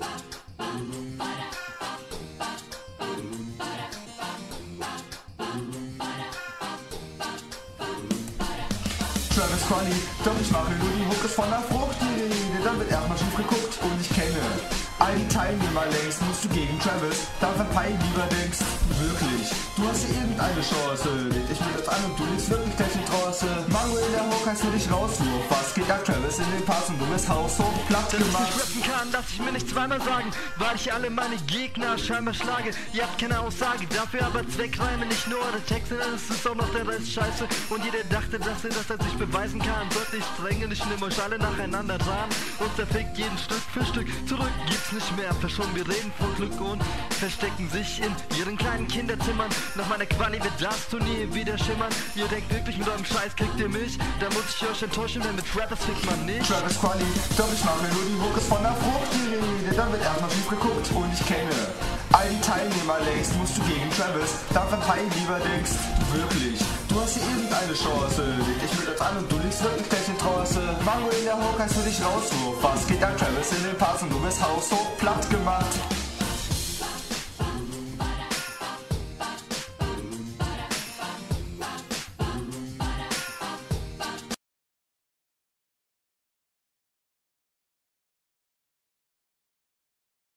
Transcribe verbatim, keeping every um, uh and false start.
Travis Quali, doch ich mache nur die Hook, ist von der Frucht die Rede, dann wird erstmal schief geguckt und ich kenne all die Teilnehmer längst, musst du gegen Travis, dann verpeil lieber denkst, wirklich, du hast hier irgendeine Chance, leg dich mir das an und du liegst wirklich gleich in Trance, Manuel der Hook heißt für dich Rauswurf, was geht ab Travis in den Pass und dummes Haus so platt gemacht. Dass ich nicht rappen kann, darf ich mir nicht zweimal sagen, weil ich alle meine Gegner scheinbar schlage, ihr habt keine Aussage, dafür aber Zweckreime, nicht nur der Text, sondern es ist auch noch der Rest scheiße und jeder dachte, dass er das an sich beweisen kann, sollte ich drängen, ich nehme euch alle nacheinander dran und zerfickt jeden Stück für Stück, zurück gibt's nicht mehr, verschwunden, wir reden von Glück und verstecken sich in ihren kleinen Kinderzimmern, nach meiner Quali wird das Turnier wieder schimmern, ihr denkt wirklich mit eurem Scheiß kriegt ihr mich, da muss ich euch enttäuschen, denn mit Rappers fickt man nicht. Travis Quali, doch ich mache nur die Hook, ist von der Frucht die Rede, dann wird erstmal schief geguckt und ich kenne all die Teilnehmer längst, musst du gegen Travis, dann verpeil lieber denkst, wirklich, du hast hier irgendeine Chance, leg dich mir das an und du liegst wirklich gleich in Trance, Manuel der Hook heißt für dich Rauswurf, was geht ab Travis in den Pass und du bist Haus so platt gemacht.